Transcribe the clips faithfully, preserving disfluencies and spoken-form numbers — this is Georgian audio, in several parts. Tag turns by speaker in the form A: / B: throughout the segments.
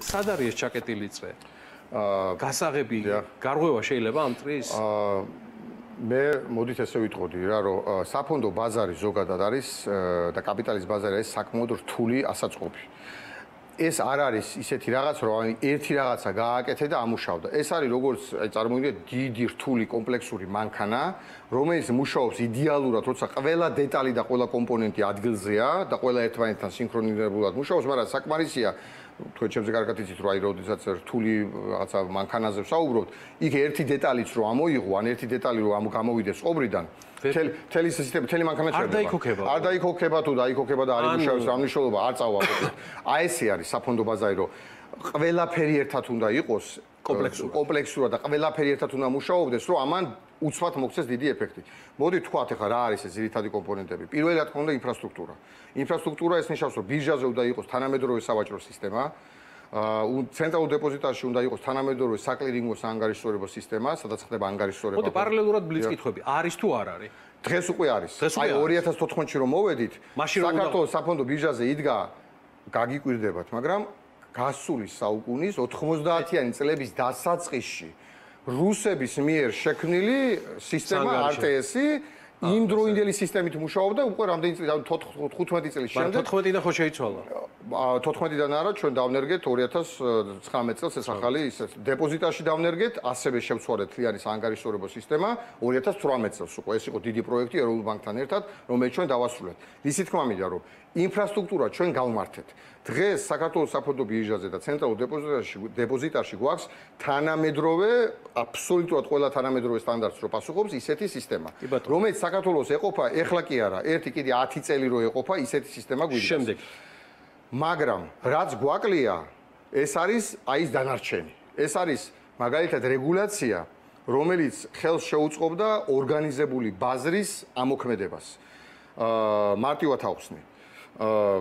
A: სად არის ეს ჩაკეტილი წრე? გასაღები გარღვევა შეიძლება ამ წრის?
B: მე მოდით ესე ვიტყოდი რა, რომ საფონდო ბაზარი ზოგადად არის და კაპიტალის ბაზარი არის საკმაოდ რთული ასაწყობი. ეს არ არის ისეთი რაღაც, რომ ერთი რაღაცა გააკეთე და ამუშავდა. ეს არის როგორც აი წარმოიდგინეთ დიდი რთული კომპლექსური მანქანა, რომელიც მუშაობს იდეალურად, როცა ყველა დეტალი და ყველა კომპონენტი ადგილზეა და ყველა ერთმანეთთან სინქრონიზებულად მუშაობს, მაგრამ საკმარისია თქვენ ჩემზე კარგად იცით, რომ აი როდესაც რთული რაღაცა მანქანაზე ვსაუბრობთ, იქ ერთი დეტალიც რომ ამოიღო, ან ერთი დეტალი რომ ამ გამოვიდეს ყობრიდან, თელ თელი სისტემა, თელი მანქანა
A: არ დაიქოქება.
B: არ დაიქოქება თუ დაიქოქება და არ იმუშავებს, რა მნიშვნელობა არ წავა. აი ესე არის საფონდო ბაზარი, რომ ყველაფერი ერთად უნდა იყოს კომპლექსურად და ყველაფერი ერთად უნდა მუშაობდეს, რომ ამან უცბად მოქცეს დიდი ეფექტი. მოდით თქვათ ახლა რა არის ეს ძირითადი კომპონენტები. პირველი რა თქმა უნდა ინფრასტრუქტურა. ინფრასტრუქტურა ეს ნიშნავს, რომ ბირჟაზე უნდა იყოს თანამედროვე სავაჭრო სისტემა, ცენტრალურ დეპოზიტარში უნდა იყოს თანამედროვე საკლირინგო საანგარიშვალებო სისტემა, სადაც ხდება ანგარიშვალება.
A: მოდი პარალელურად ბლიც კითხვები. არის თუ არ არის?
B: დღეს უკვე არის. აი ორი ათას თოთხმეტში რომ მოვედით, საქართველოს საფონდო ბირჟაზე იდგა გაგიკვირდებათ, მაგრამ გასული საუკუნის ოთხმოცდაათიანი წლების დასაწყისში რუსების მიერ შექმნილი სისტემა არ ტე ესი იმდროინდელი სისტემით მუშაობდა უკვე რამდენი წელი თხუთმეტი წლის შემდეგ.
A: თოთხმეტიდან ხო შეიცვალა?
B: თოთხმეტიდან არა, ჩვენ დავნერგეთ ორი ათას ცხრამეტ წელს ეს ახალი დეპოზიტარში დავნერგეთ, ასევე შევცვალეთ თლიანი საანგარიშვალებო სისტემა ორი ათას ცხრამეტ წელს უკვე. ეს იყო დიდი პროექტი ეროვნულ ბანკთან ერთად, რომელიც ჩვენ დავასრულეთ. ისი თქმა მინდა, რომ ინფრასტრუქტურა ჩვენ გავმართეთ. დღეს საქართველოს საფონდო ბირჟაზე და ცენტრალურ დეპოზიტარში დეპოზიტარში გვაქვს თანამედროვე, აბსოლუტურად ყველა თანამედროვე სტანდარტს რო პასუხობს ისეთი სისტემა, რომელიც საქართველოს ეყოფა, ეხლა კი არა, ერთი კიდე ათი წელი რო ეყოფა ისეთი სისტემა გვიდგას.
A: შემდეგ.
B: მაგრამ რაც გვაკლია, ეს არის აი ეს დანარჩენი. ეს არის მაგალითად რეგულაცია, რომელიც ხელს შეუწყობდა ორგანიზებული ბაზრის ამოქმედებას. აა მარტივად ავხსნი. აა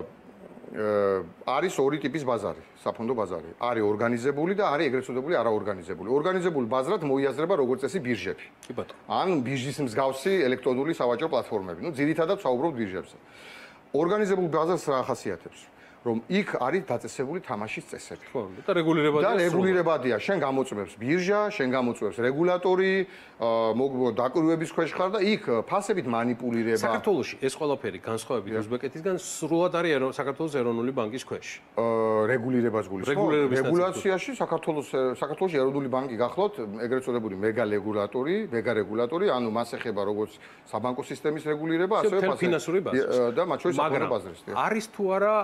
B: არის ორი ტიპის ბაზარი, საფონდო ბაზარი. არის ორგანიზებული და არის ეგრეთ წოდებული არაორგანიზებული. ორგანიზებული ბაზრად მოიაზრება როგორც წესი ბირჟები.
A: კი ბატონო.
B: ან ბირჟის მსგავსი ელექტრონული სავაჭრო პლატფორმები. ნუ ძირითადად ვსაუბრობთ ბირჟებზე. ორგანიზებულ ბაზარს რა ახასიათებს? რომ იქ არის დაწესებული თამაშის წესები.
A: ხო, და რეგულირებადია.
B: და რეგულირებადია. შენ გამოწვევს ბირჟა, შენ გამოწვევს რეგულატორი, მოგ დაკვირვების ქვეშ ხარ და იქ ფასებით манипуლირება.
A: საქართველოში ეს ყველაფერი განსხვავებით უზბეკეთისგან სრულად არის საქართველოს ეროვნული ბანკის ქვეშ.
B: რეგულირებას გულისხმობს. რეგულაციაში საქართველოს საქართველოში ეროვნული ბანკი გახლავთ, ეგრეთ წოდებული მეგა რეგულატორი, მეგა რეგულატორი, ანუ მას ეხება როგორც საბანკო სისტემის რეგულირება, ასევე
A: ფინანსური ბაზარი.
B: და მათ შორის საფონდო ბაზრის.
A: არის თუ არა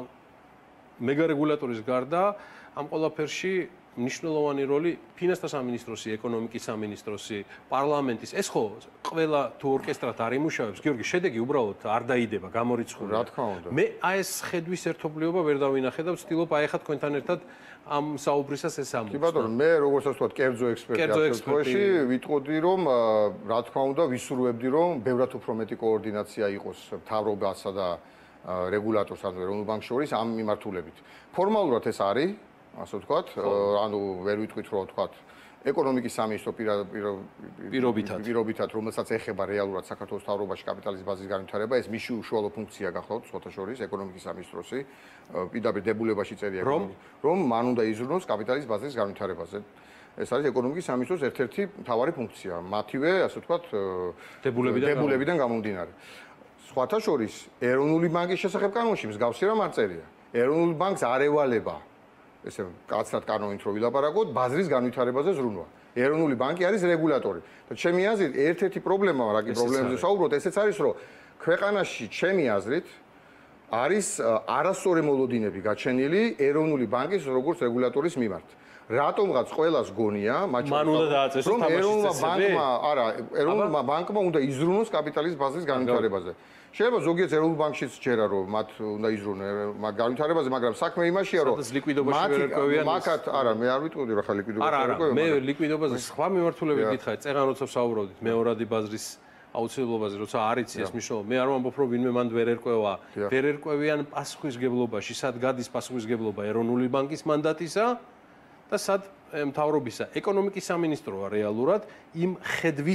A: მეგა რეგულატორის გარდა ამ ყველაფერში მნიშვნელოვანი როლი ფინანსთა სამინისტროსი, ეკონომიკის სამინისტროსი, პარლამენტის. ეს ხო ყველა თუ ორკესტრად არ იმუშავებს, გიორგი, შედეგი უბრალოდ არ დაიდება, გამორიცხული.
B: რა თქმა უნდა.
A: მე აი ეს ხედვის ერთობლიობა ვერ დავინახე და ვცდილობ აი ახლა თქვენთან ერთად ამ საუბრისას ეს ამბობს.
B: კი ბატონო, მე როგორც ასე ვთქვათ, კერძო ექსპერტი ამ შემთხვევაში ვიტყოდი, რომ რა თქმა უნდა, ვისურვებდი, რომ ბევრად უფრო მეტი კოორდინაცია იყოს მთავრობასა და რეგულატორს ანუ ეროვნულ ბანკს შორის ამ მიმართულებით. ფორმალურად ეს არის, ასე ვთქვათ, ანუ ვერ ვიტყვით რომ ვთქვათ ეკონომიკის სამინისტრო
A: პირობითად,
B: პირობითად, რომელსაც ეხება რეალურად საქართველოს მთავრობაში კაპიტალის ბაზის განვითარება, ეს მისი უშუალო ფუნქცია გახლავთ სხვათა შორის ეკონომიკის სამინისტროსი, პირდაპირ დებულებაში წერია, რომ მან უნდა იზრუნოს კაპიტალის ბაზის განვითარებაზე. ეს არის ეკონომიკის სამინისტროს ერთ-ერთი მთავარი ფუნქცია, მათივე, ასე ვთქვათ, დებულებიდან გამომდინარე. სხვათა შორის ეროვნული ბანკის შესახებ კანონში მსგავსი რამ არ წერია. ეროვნულ ბანკს არ ევალება ესე კაცრად კანონით რო ვილაპარაკოთ, ბაზრის განვითარებაზე ზრუნვა. ეროვნული ბანკი არის რეგულატორი. და ჩემი აზრით, ერთ-ერთი პრობლემაა, რა კი პრობლემებზე საუბრობთ, ესეც არის, რომ ქვეყანაში ჩემი აზრით არის არასწორი მოლოდინები გაჩენილი ეროვნული ბანკის როგორც რეგულატორის მიმართ. რატომღაც ყველას გონია,
A: მათ შორის რომ
B: ეროვნულმა ბანკმა, არა, ეროვნულმა ბანკმა უნდა იზრუნოს კაპიტალის ბაზრის განვითარებაზე. შეიძლება ზოგიერთ ეროვნულ ბანკშიც ჯერა რომ მათ უნდა იზრუნონ განვითარებაზე, მაგრამ საქმე იმაშია რომ მაგათ არა, მე არ ვიტყოდი რა ხა ლიკვიდობაში
A: ვერ ყვევიან. მე ლიკვიდობაზე სხვა მიმართულებით გითხარი, წერან როცა ვსაუბრობდით მეორადი ბაზრის აუცილებლობაზე, როცა არ იცი ეს მნიშვნელობა, მე არ ვამბობ რომ ვინმე მანდ ვერ ერკვევა, ვერ ერკვევიან პასუხისგებლობაში, სად გადის პასუხისგებლობა ეროვნული ბანკის მანდატისა და სად მთავრობისა. ეკონომიკის სამინისტროა რეალურად იმ ხედვის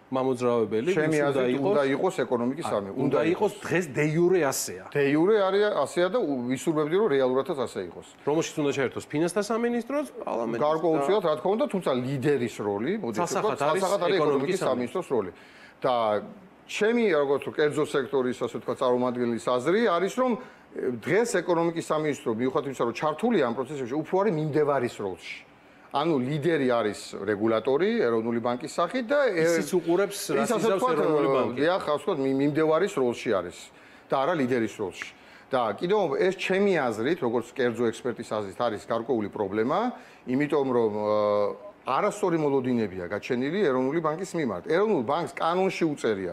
A: მამოძრავებელი,
B: ჩემი აზრით უნდა იყოს ეკონომიკის სამინისტრო.
A: უნდა იყოს დღეს დე იურე ასეა.
B: დე იურე არის ასეა და ვისურვებდი რომ რეალურადაც ასე იყოს.
A: რომელშიც უნდა შეერთოს ფინანსთა სამინისტროს, პარლამენტის.
B: გარკვეულწილად რა თქმა უნდა, თუმცა ლიდერის როლი, მოდი ვთქვათ, სასახად არის ეკონომიკის სამინისტროს როლი. და ჩემი როგორც კერძო სექტორის ასე ვთქვათ წარმომადგენლის აზრი არის რომ დღეს ეკონომიკის სამინისტრო მიუხედავად იმისა რომ ჩართულია ამ პროცესებში, უფრო არის მიმდევარის როლში. ანუ ლიდერი არის რეგულატორი ეროვნული ბანკის სახით და
A: ისიც უყურებს რაც იზავს ეროვნული ბანკი.
B: დიახ, ასე ვთქვათ, მიმდევარის როლში არის და არა ლიდერის როლში. და კიდევ ეს ჩემი აზრით, როგორც კერძო ექსპერტის აზრით, არის გარკვეული პრობლემა, იმიტომ რომ არასწორი მოლოდინებია გაჩენილი ეროვნული ბანკის მიმართ. ეროვნულ ბანკს კანონში უწერია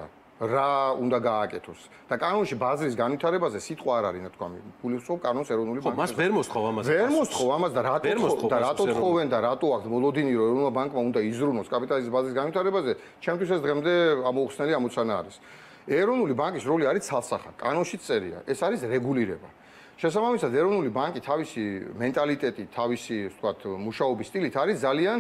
B: რა უნდა გააკეთოს და კანონში ბაზრის განვითარებაზე სიტყვა არ არის, ნათქვამი. გულისხმობ კანონს ეროვნული ბანკი.
A: ხო, მას ვერ მოსთხოვ ამაზე.
B: ვერ მოსთხოვ ამას და რატო და რატო თხოვენ და რატო აქვს მოლოდინი რომ ეროვნულ ბანკმა უნდა იზრუნოს კაპიტალის ბაზრის განვითარებაზე, ჩემთვის ეს დღემდე ამოუხსნელი ამოცანა არის. ეროვნული ბანკის როლი არის ცალსახად, კანონში წერია, ეს არის რეგულირება. შესაბამისად, ეროვნული ბანკი თავისი მენტალიტეტით, თავისი, ვთქვათ, მუშაობის სტილით არის ძალიან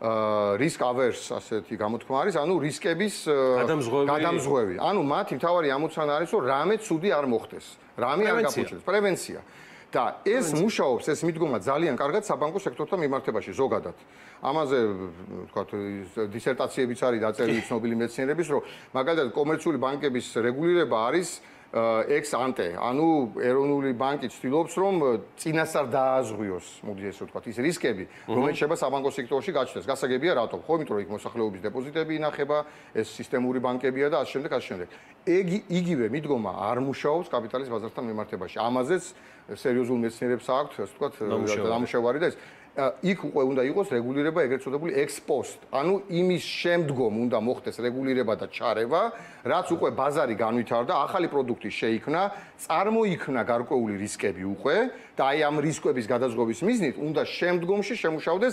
B: risk averse ასეთი გამოთქმა არის, ანუ რისკების გადამზღვევი. ანუ მათი მთავარი ამოცანა არის, რომ რამე ცუდი არ მოხდეს, რამე არ გაფუჭდეს, პრევენცია. და ეს მუშაობს, ეს მიდგომა ძალიან კარგად საბანკო სექტორთან მიმართებაში ზოგადად. ამაზე, ვთქვათ, დისერტაციებიც არის დაწერილი ცნობილი მეცნიერების, რომ მაგალითად კომერციული ბანკების რეგულირება არის ex ante, ანუ ეროვნული ბანკი ცდილობს რომ წინასწარ დააზღვიოს, მოდი ესე ვთქვათ, ის რისკები, რომელიც შეიძლება საბანკო სექტორში გაჩნდეს. გასაგებია რატომ? ხო, იმიტომ რომ იქ მოსახლეობის დეპოზიტები ინახება, ეს სისტემური ბანკებია და ასე შემდეგ, ასე შემდეგ. იგივე მიდგომა არ მუშაობს კაპიტალის ბაზართან მიმართებაში. ამაზეც სერიოზულ მეცნიერებს აქვთ, ასე ვთქვათ, ნამუშევარი და ეს იქ უკვე უნდა იყოს რეგულირება ეგრეთ წოდებული ex post, ანუ იმის შემდგომ უნდა მოხდეს რეგულირება და ჩარევა, რაც უკვე ბაზარი განვითარდა, ახალი პროდუქტი შეიქმნა, წარმოიქმნა გარკვეული რისკები უკვე და აი ამ რისკების გადაზღვის მიზნით უნდა შემდგომში შემუშავდეს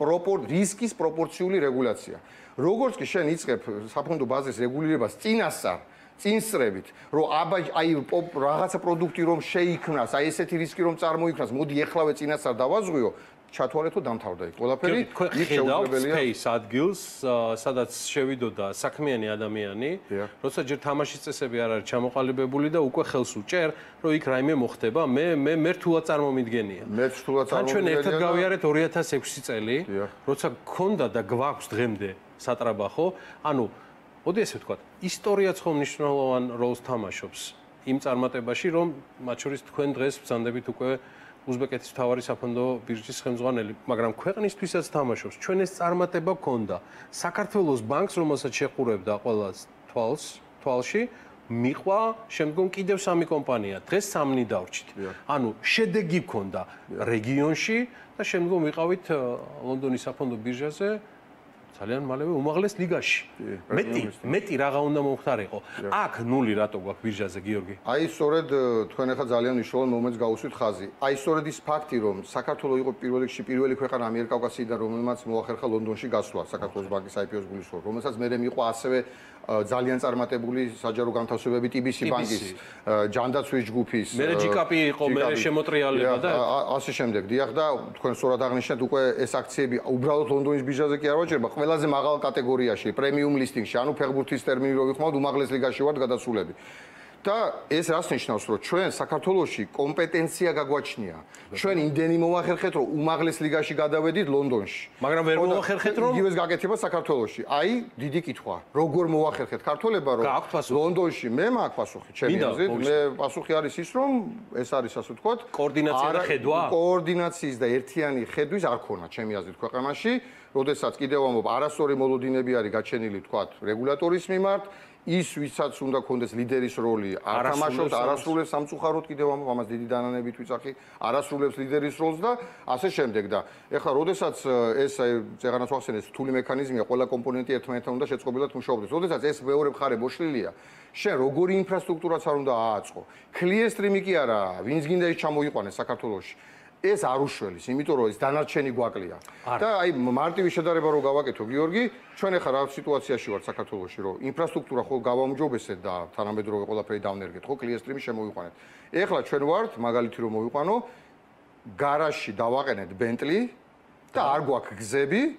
B: რისკის პროპორციული რეგულაცია. როგორც კი შენ იწყებ საფონდო ბაზრის რეგულირებას წინასწარ წინსწრებით, რომ აბა აი რაღაცა პროდუქტი რომ შეიქმნას, აი ესეთი რისკი რომ წარმოიქმნას, მოდი ეხლავე წინასწარ დავაზღვიო, ჩათვალეთ, რომ დამთავრდა იქ ყველაფერი.
A: იქ შეუძლებელია space ადგილს, სადაც შევიდოდა საქმიანი ადამიანი, როცა ჯერ თამაშის წესები არ არის ჩამოყალიბებული და უკვე ხელს უჭერ, რომ იქ რაიმე მოხდება, მე მე მე რთულად წარმომიდგენია.
B: მე რთულად
A: წარმომიდგენია. ჩვენ ერთად გავიარეთ ორი ათას ექვსი წელი, როცა გქონდა და გვაქვს დღემდე სატრაბახო, ანუ მოდი ესე ვთქვათ, ისტორიაც ხომ მნიშვნელოვან როლს თამაშობს იმ წარმატებაში, რომ მათ შორის თქვენ დღეს ბრძანდებით უკვე უზბეკეთის მთავარი საფონდო ბირჟის ხელმძღვანელი, მაგრამ ქვეყნისთვისაც თამაშობს. ჩვენ ეს წარმატება გქონდა. საქართველოს ბანკს, რომელსაც შეყურებდა ყველა თვალს, თვალში, მიყვა შემდგომ კიდევ სამი კომპანია. დღეს სამნი დავრჩით. ანუ შედეგი გქონდა რეგიონში და შემდგომ ვიყავით ლონდონის საფონდო ბირჟაზე ძალიან მალევე უმაღლეს ლიგაში. მეტი, მეტი რაღა უნდა მომხდარიყო. აქ ნული რატო გვაქვს ბირჟაზე, გიორგი?
B: აი, სწორედ თქვენ ახლა ძალიან მნიშვნელოვან მომენტს გაუსვით ხაზი. აი, სწორედ ის ფაქტი, რომ საქართველოს იყო პირველ რიგში პირველი ქვეყანა ამიერკავკასიიდან, რომელმაც მოახერხა ლონდონში გასვლა საქართველოს ბანკის აი პი ოს გულისხმობ, რომელსაც მერე მიყვა ასევე ძალიან წარმატებული საჯარო განთავსებები ტი ბი სი ბანკის, ჯანდაცვის ჯგუფის.
A: მერე ჯი კაპი იყო, მერე შემოტრიალება და
B: ასე შემდეგ. დიახ და თქვენ სწორად აღნიშნეთ, უკვე ეს აქციები უბრალოდ ლონდონის ბირჟაზე კი არ ვაჭრება, ყველაზე მაღალ კატეგორიაში, პრემიუმ ლისტინგში, ანუ ფეხბურთის ტერმინი რო ვიხმოვთ, უმაღლეს ლიგაში ვართ გადასულები. და ეს რას ნიშნავს, რომ ჩვენ საქართველოში კომპეტენცია გაგვაჩნია. ჩვენ იმდენი მოვახერხეთ, რომ უმაღლეს ლიგაში გადავედით ლონდონში.
A: მაგრამ ვერ მოვახერხეთ, რომ
B: იგივეს გაკეთება საქართველოში. აი, დიდი კითხვა. როგორ მოვახერხეთ ქართველება, რომ ლონდონში მე მაქვს პასუხი, ჩემი აზრით, მე პასუხი არის ის, რომ ეს არის ასე ვთქვათ,
A: კოორდინაცია და ხედვა?
B: კოორდინაციის და ერთიანი ხედვის არ ქონა, ჩემი აზრით, ქვეყანაში, როდესაც კიდევ ამბობ, არასწორი მოლოდინები არის გაჩენილი, ვთქვათ, რეგულატორის მიმართ. ის ვისაც უნდა კონდეს ლიდერის როლი, არ თამაშობს, არასრულებს სამწუხაროდ კიდევ ამას დიდი დანანებით ვიწახი, არასრულებს ლიდერის როლს და ასე შემდეგ და ეხლა როდესაც ეს წეღანას ვახსენეთ, რთული მექანიზმია, ყველა კომპონენტი ერთმანეთთან უნდა შეწყობილად მუშაობდეს. როდესაც ეს მეორე მხარე მოშლილია, შენ როგორი ინფრასტრუქტურაც არ უნდა ააწყო. კლიესტრიმი კი არა, ვინც გინდა ის ჩამოიყვანეს საქართველოში. ეს არ უშველის, იმიტომ რომ ეს დანარჩენი გვაკლია. და აი მარტივი შედარება რო გავაკეთო, გიორგი, ჩვენ ახლა რა სიტუაციაში ვართ საქართველოში, რომ ინფრასტრუქტურა ხო გავაუმჯობესეთ და თანამედროვე ყველაფერი დავნერგეთ, ხო კლიესტრიმი შემოვიყვანეთ. ეხლა ჩვენ ვართ, მაგალითი რომ მოვიყვანო, გარაჟში დავაყენეთ ბენტლი და არ გვაქვს გზები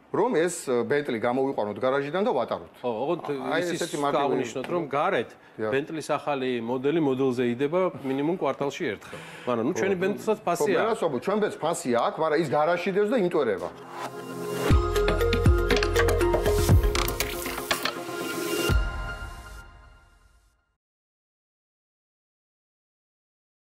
B: რომ ეს ბენტლი გამოვიყვანოთ გარაჟიდან და ვატაროთ.
A: ხო, ოღონდ ის გავნიშნოთ, რომ გარეთ ბენტლის ახალი მოდელი მოდელზე იდება მინიმუმ კვარტალში ერთხელ. მაგრამ ნუ ჩვენი ბენტლსაც ფასი აქვს.
B: ხო, მერასობო, ჩვენ ბენტს ფასი აქვს, მაგრამ ის გარაჟში დევს და იმტვერება.